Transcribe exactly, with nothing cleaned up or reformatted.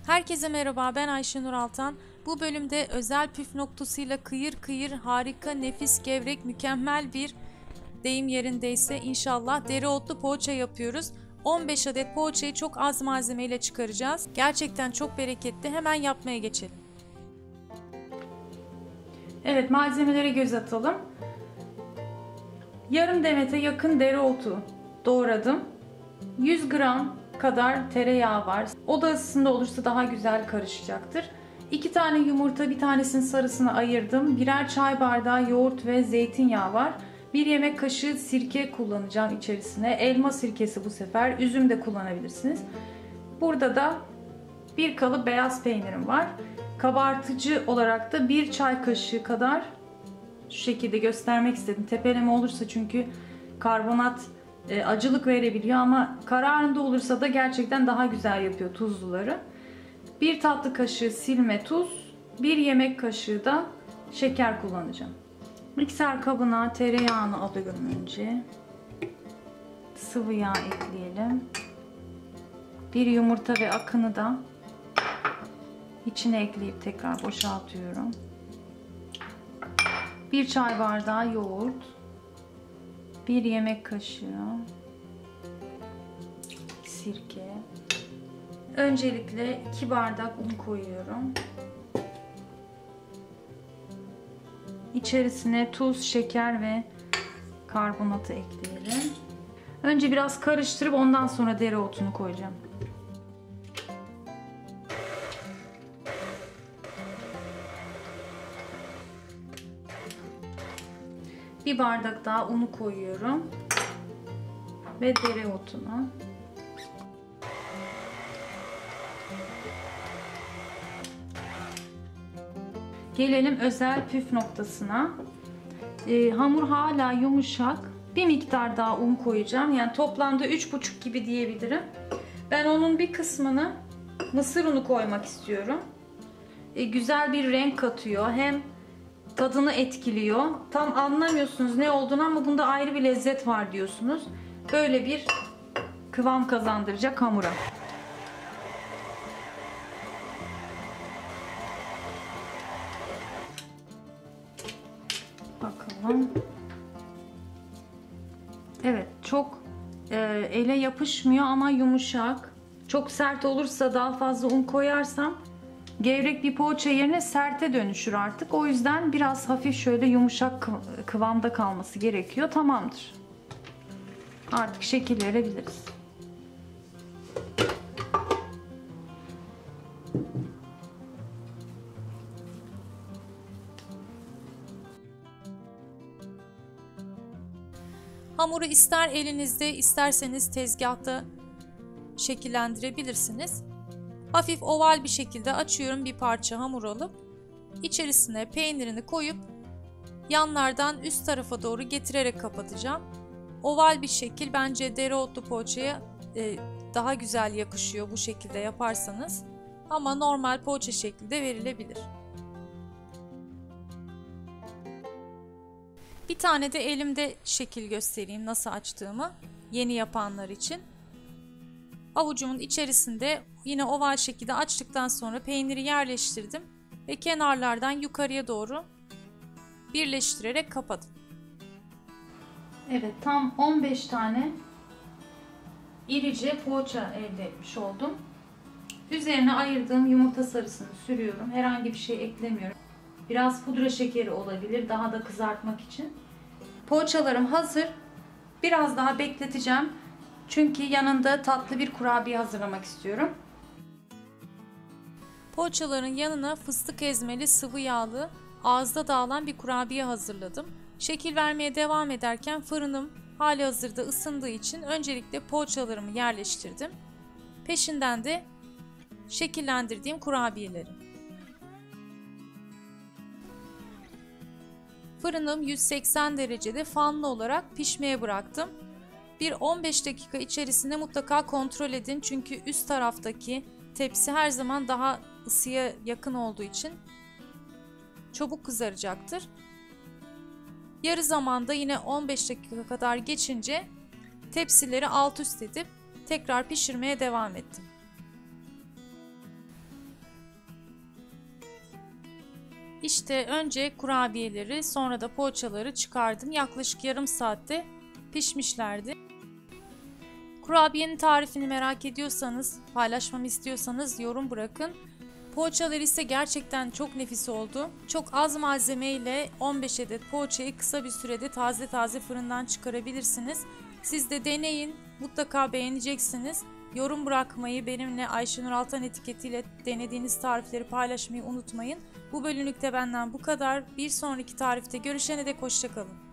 Herkese merhaba, ben Ayşenur Altan. Bu bölümde özel püf noktasıyla kıyır kıyır harika, nefis, gevrek, mükemmel bir, deyim yerindeyse inşallah, dereotlu poğaça yapıyoruz. on beş adet poğaçayı çok az malzemeyle çıkaracağız. Gerçekten çok bereketli. Hemen yapmaya geçelim. Evet, malzemelere göz atalım. Yarım demete yakın dereotu doğradım. yüz gram kadar tereyağı var. Oda ısısında olursa daha güzel karışacaktır. iki tane yumurta, bir tanesinin sarısını ayırdım. Birer çay bardağı yoğurt ve zeytinyağı var. bir yemek kaşığı sirke kullanacağım içerisine. Elma sirkesi bu sefer. Üzüm de kullanabilirsiniz. Burada da bir kalıp beyaz peynirim var. Kabartıcı olarak da bir çay kaşığı kadar, şu şekilde göstermek istedim. Tepeleme olursa çünkü karbonat e, acılık verebiliyor ama kararında olursa da gerçekten daha güzel yapıyor tuzluları. bir tatlı kaşığı silme tuz, bir yemek kaşığı da şeker kullanacağım. Mikser kabına tereyağını alıyorum önce. Sıvı yağ ekleyelim. Bir yumurta ve akını da içine ekleyip tekrar boşaltıyorum. bir çay bardağı yoğurt, bir yemek kaşığı sirke. Öncelikle iki bardak un koyuyorum. İçerisine tuz, şeker ve karbonatı ekleyelim. Önce biraz karıştırıp ondan sonra dereotunu koyacağım. Bir bardak daha unu koyuyorum ve dereotunu. Gelelim özel püf noktasına. Ee, hamur hala yumuşak. Bir miktar daha un koyacağım. Yani toplamda üç buçuk gibi diyebilirim. Ben onun bir kısmını mısır unu koymak istiyorum. Ee, güzel bir renk katıyor. Hem tadını etkiliyor. Tam anlamıyorsunuz ne olduğunu ama bunda ayrı bir lezzet var diyorsunuz. Böyle bir kıvam kazandıracak hamura. Bakalım. Evet, çok e, ele yapışmıyor ama yumuşak. Çok sert olursa, daha fazla un koyarsam gevrek bir poğaça yerine serte dönüşür artık. O yüzden biraz hafif şöyle yumuşak kıvamda kalması gerekiyor. Tamamdır. Artık şekil verebiliriz. Hamuru ister elinizde, isterseniz tezgahta şekillendirebilirsiniz. Hafif oval bir şekilde açıyorum, bir parça hamur alıp içerisine peynirini koyup yanlardan üst tarafa doğru getirerek kapatacağım. Oval bir şekil bence dereotlu poğaçaya e, daha güzel yakışıyor bu şekilde yaparsanız, ama normal poğaça şekli de verilebilir. Bir tane de elimde şekil göstereyim nasıl açtığımı yeni yapanlar için. Avucumun içerisinde yine oval şekilde açtıktan sonra peyniri yerleştirdim ve kenarlardan yukarıya doğru birleştirerek kapadım. Evet, tam on beş tane irice poğaça elde etmiş oldum. Üzerine ayırdığım yumurta sarısını sürüyorum. Herhangi bir şey eklemiyorum. Biraz pudra şekeri olabilir daha da kızartmak için. Poğaçalarım hazır. Biraz daha bekleteceğim. Çünkü yanında tatlı bir kurabiye hazırlamak istiyorum. Poğaçaların yanına fıstık ezmeli, sıvı yağlı, ağızda dağılan bir kurabiye hazırladım. Şekil vermeye devam ederken fırınım hali hazırda ısındığı için öncelikle poğaçalarımı yerleştirdim. Peşinden de şekillendirdiğim kurabiyeleri. Fırınım yüz seksen derecede fanlı olarak pişmeye bıraktım. Bir on beş dakika içerisinde mutlaka kontrol edin çünkü üst taraftaki tepsi her zaman daha ısıya yakın olduğu için çabuk kızaracaktır. Yarı zamanda yine on beş dakika kadar geçince tepsileri alt üst edip tekrar pişirmeye devam ettim. İşte önce kurabiyeleri, sonra da poğaçaları çıkardım. Yaklaşık yarım saatte pişmişlerdi. Kurabiyenin tarifini merak ediyorsanız, paylaşmamı istiyorsanız yorum bırakın. Poğaçalar ise gerçekten çok nefis oldu. Çok az malzeme ile on beş adet poğaçayı kısa bir sürede taze taze fırından çıkarabilirsiniz. Siz de deneyin, mutlaka beğeneceksiniz. Yorum bırakmayı, benimle Ayşenur Altan etiketiyle denediğiniz tarifleri paylaşmayı unutmayın. Bu bölümlükte benden bu kadar. Bir sonraki tarifte görüşene dek hoşça kalın.